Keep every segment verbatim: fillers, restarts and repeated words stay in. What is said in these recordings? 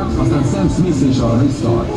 Aztán Sam Smith és a restart.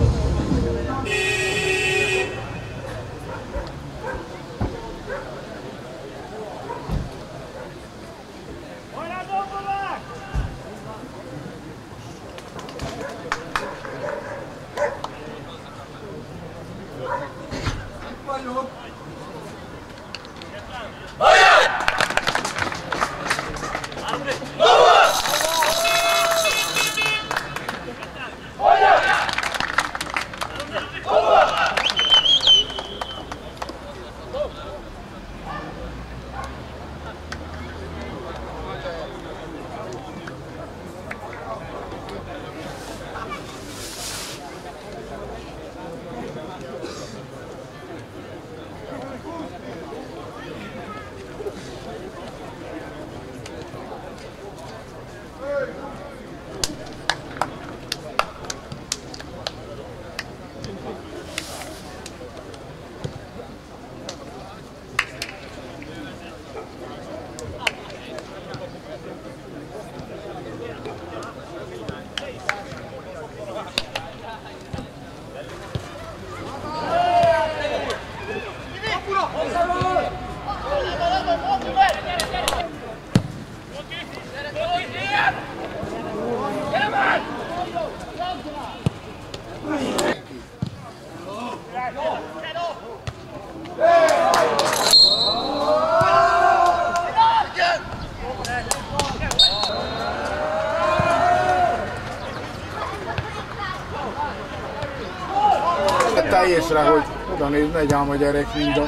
Te észre, hogy oda néz, megy ám a gyerek minden.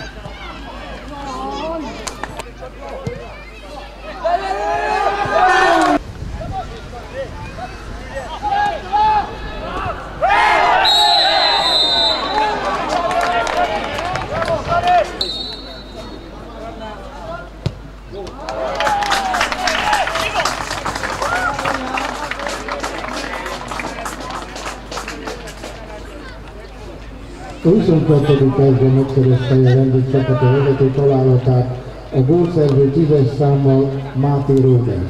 A huszonkettő percben megszerezte a vendégcsapata vezető találatát a gólszerző tízes számmal Máté Róder.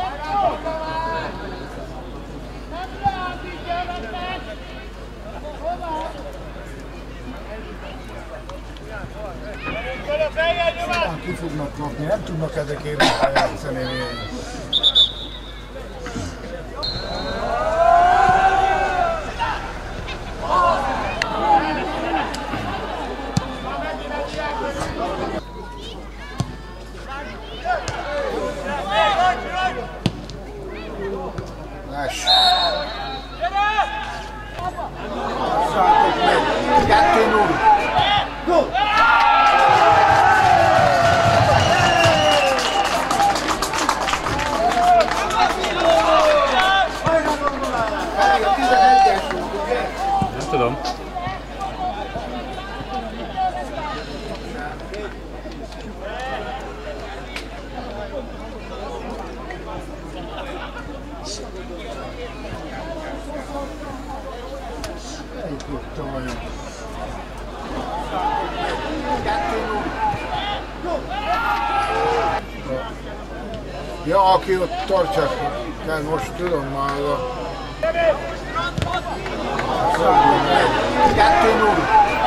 Ki fognak kapni, nem tudnak ezek érdekel játszani. Nem tudom. Ja, aki ott tartja, kell most tudom már a... kettő null.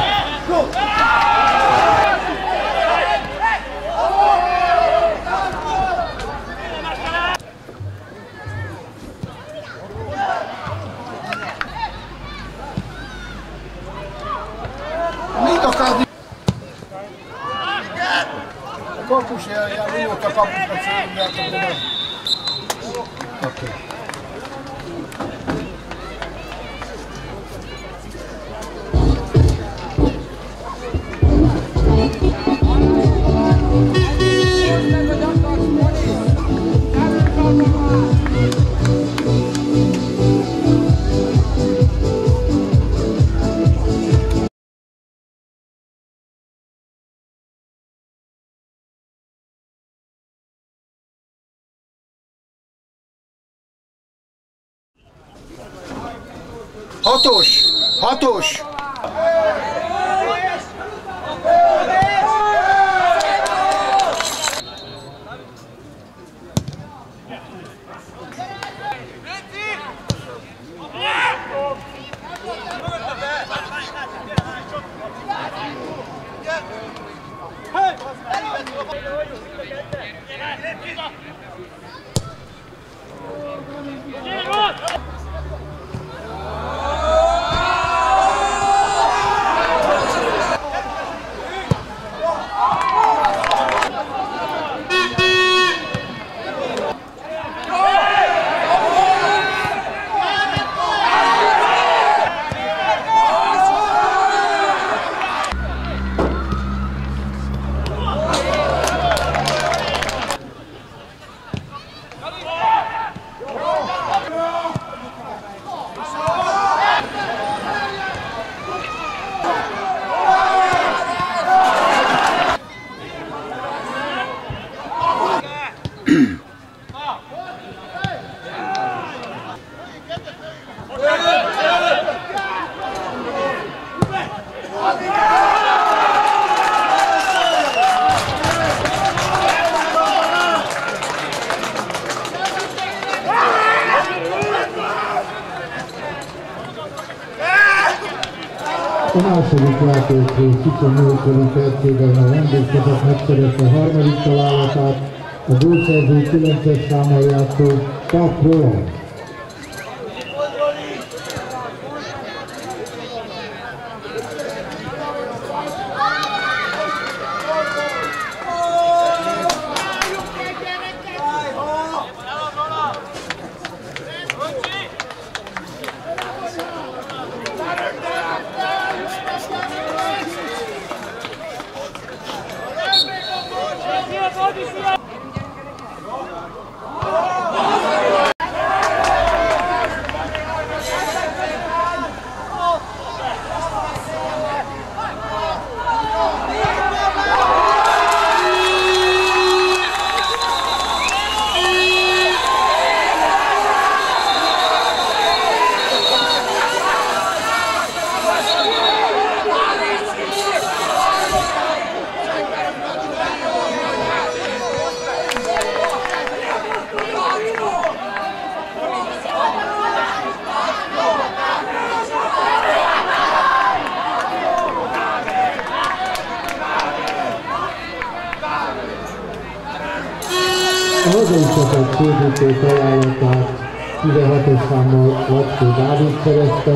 Mit akarsz? A kapus jel, jó volt a kapusnak fölüljátok oda. Oké. Hatos! Hatos! A második játékrész huszonnyolcadik percében a vendégcsapat megszerezte a harmadik találatát, a gólszerző kilences számmal játszó Pap Roland. A hazai csapat fődítő találatát tizenhatos számmal Lackó Dávid szerezte,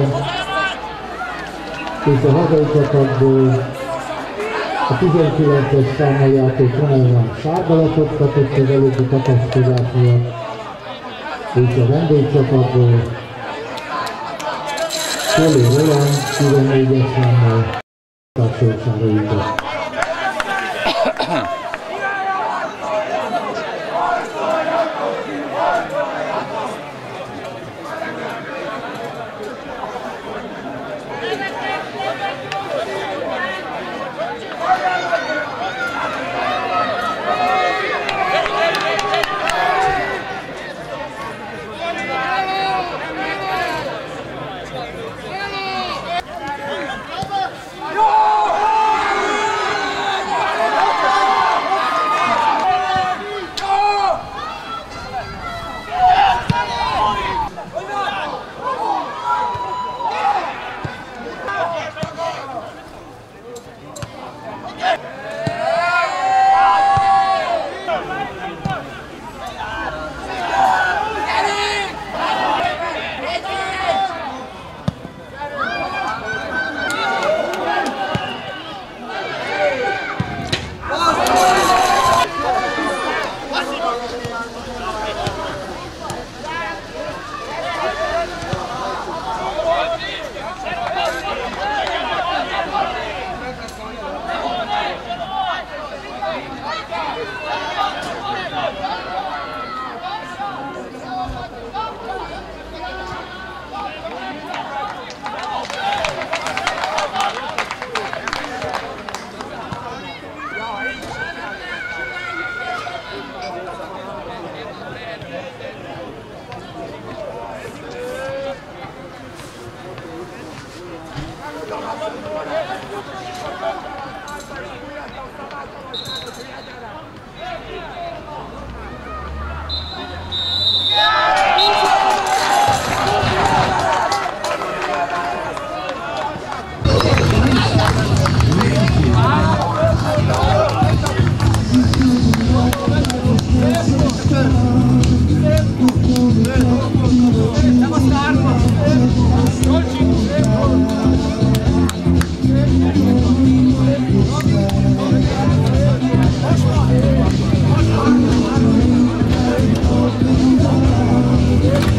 és a hazai csapatból a tizenkilences számmal játszó Konelván sárgalapot kapott az előbbi tapasztalás miatt, és a vendégcsapatból Koli Roland tizennégyes számmal tapsoltsára jutott.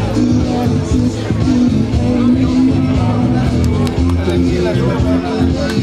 Thank you.